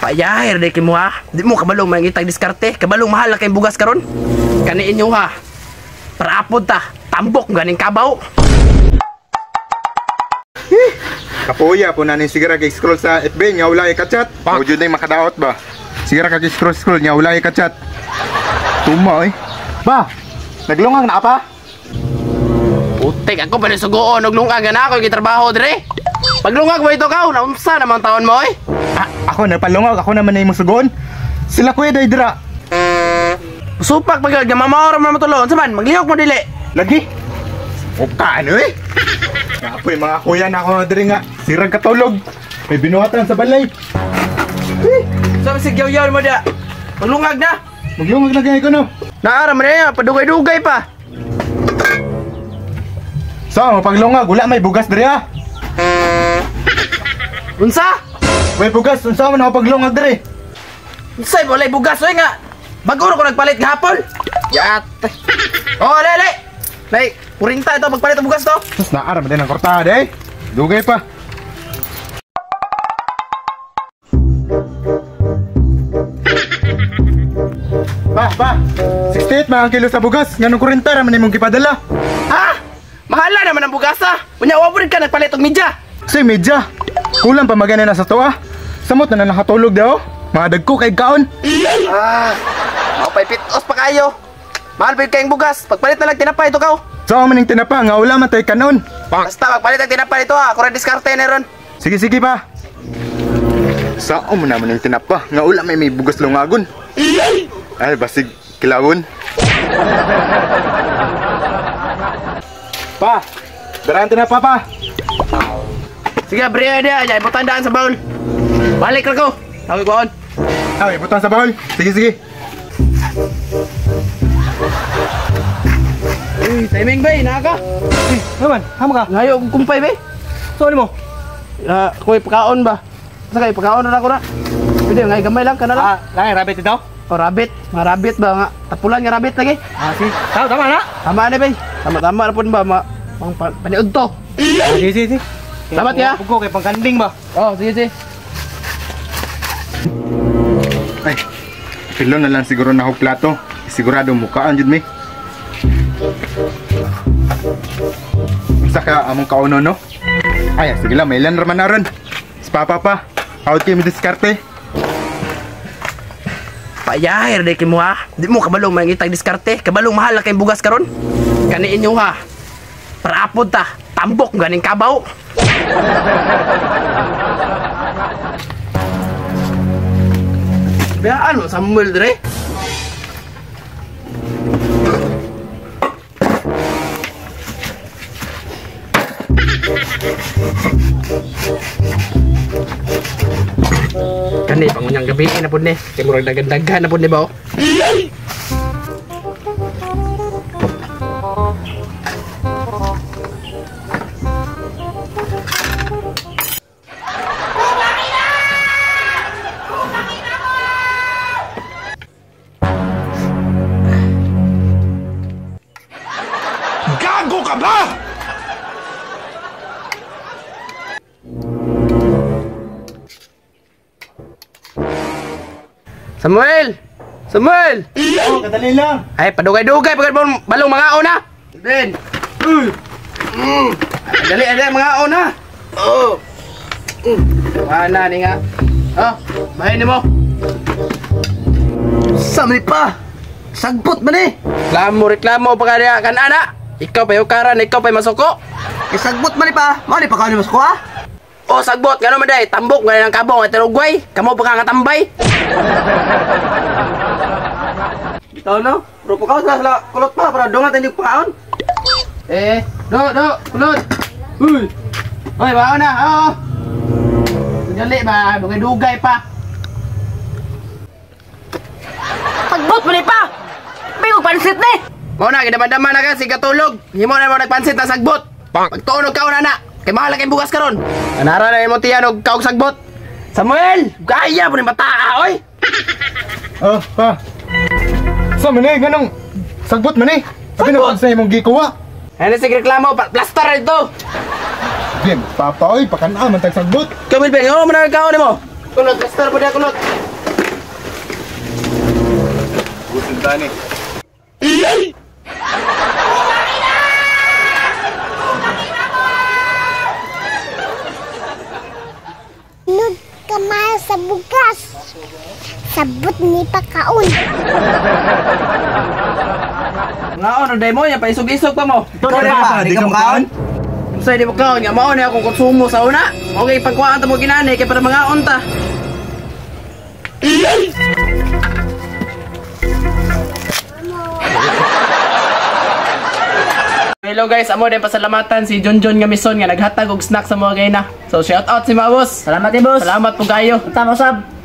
Payahir de kimo ha. Di mo kabalong mangitag diskarte, kabalong mahal na kay bugas karon. Kani inyo ha. Para apod ta, tambok ganing kabaw. Kapuya po nanin sigara kay scroll sa FB nya wala ka-chat. O jud nay makadaot ba? Sigara kay scroll nya wala ka-chat. Tuma oy. Ba, naglungag na pa? Putik ako pa rin sugoon og lungag na ako gitrabaho dire. Paglungag mo ito ka, naunsa naman taon mo oy? Ako napalungag, ako naman na imong sugoon. Sila kuya day dira. Supak pag gamamawra mo matulon, saman maglihok mo dili. Lagi. O kaano eh? Kapoy mga kuya na ako diri nga. Sirag katulog. May binuhatan sa balay. Sabi si Gyaw-yaw mo dia. Maglungag na. Maglungag na gaya ko no. Naaram na yan, padugay-dugay pa. So, mapaglungag, wala may bugas diri ha. Unsa? May bugas, unsa man ako paglungag diri? Unsay walay bugas oy nga. Bago ko nagpalit gahapon. Yat. Oh, lele. Lay, 40 ito magpalit ang bugas to. Sus naaram din ang kortada eh. Dugay pa. Ba, 68 mga kilo sa bugas. Nganong 40 raman imong gipadala? Ha? Mahala naman ang bugas ha. Unya wa ka nagpalit og media. Si medya. Kulang pa magana na sa to ah. Samot na nakatulog daw. Mga dagko kay kaon. Mapay pitos pa kayo. Mahal pa kayong bugas. Pagpalit na lang tinapay ito ka. Saan man yung tinapa nga wala man tayo kanon. Basta magpalit ang tinapay ito ha. Kura diskarte na ron. Sige pa. Saan mo naman yung tinapa nga wala may bugas lungagon. Ay basig kilawon. Pa, daraan tinapa pa. Sige, beriya dia. Jaya butandaan sa baul. Balik na ko. Tawag ko on. Ay, butang sa bawal. Sige. Uy, timing bay, naka. Naman, hama ka. Ngayo, kumpay bay. Sorry mo. Kuy pagkaon ba? Sa kay pagkaon na ako na. Pwede ngay gamay lang kana lang. Lang rabbit ito? Oh, rabbit. Mga rabbit ba nga? Tapulan nga rabbit lagi. Sige. Tama na. Tama na bay. Tama na pud ba pang paniud to. Sige. Salamat ya. Pugo kay pangkanding ba? Oh, sige. Ay, kilo na lang siguro na ako plato. Sigurado mukhaan jud mi. Saka among kauno no? Ay, sige lang, may ilan raman na ron. Papa pa, out kayo mo diskarte. Payahir de kimo ha. Di mo kabalong mangitag diskarte, kabalong mahal na kay bugas karon. Kani inyo ha. Para apod ta, tambok ganing kabaw. Bayaan mo Samuel dire. Kani pangunyang gabi na pud ni. Kay murag dagan-dagan na pud ni ba oh. Gago ka ba? Samuel! Oh, kadali lang. Ay, padugay-dugay pagkat mo balong mga ona. Ben. Dali mga ona. Oh. Mana ni nga. Oh, bahay ni mo. Samli pa. Sagbot man eh. Reklamo pa kaya kan ana. Ikaw pa yukaran, ikaw pa masuko. Sagbot man pa. Mali pa ka ni masuko ha? Oh, sagbot gano man day. Tambok ganin ang kabong at tinugway. Kamo pa nga tambay. Bitaw no? Pero pa sila kulot pa para dongat ang pagkaon. Kulot. Uy. Hoy, baon na. Oo. Dali ba, dugay pa. Sagbot man pa. Bigo pansit ni. Mao na gidamdaman na ka si katulog. Himo na mo nagpansit na sagbot. Pagtuon og kaon na. Kay mahal kay bugas karon. Anara na imo tiyan og kaog sagbot. Samuel, gaya po ni bata oy. Oh, pa. Sa man eh, ganong sagbot man eh. Sabi na kung sa imong gikuha. Ano si reklamo, plaster ito. Game, papa oy, pakanaan man tag sagbot. Kamil Ben, mo nagkaon mo. Kulot, master po dia kulot. Gusto tani. Nud kamay sa bugas. Sabot ni pakaon. Nga ano, day mo, yan, paisog-isog pa mo. Ikaw na pa, di ka makaon? Say, di mo kaon, nga maon akong konsumo sa una. Okay, pagkuhaan ta mo ginani, kaya para mga unta. Hello guys, amo din pasalamatan si Junjun nga mison nga naghatag og snack sa mga gay na. So shout out si Mabos. Salamat, boss. Salamat po kayo. Tama, sab.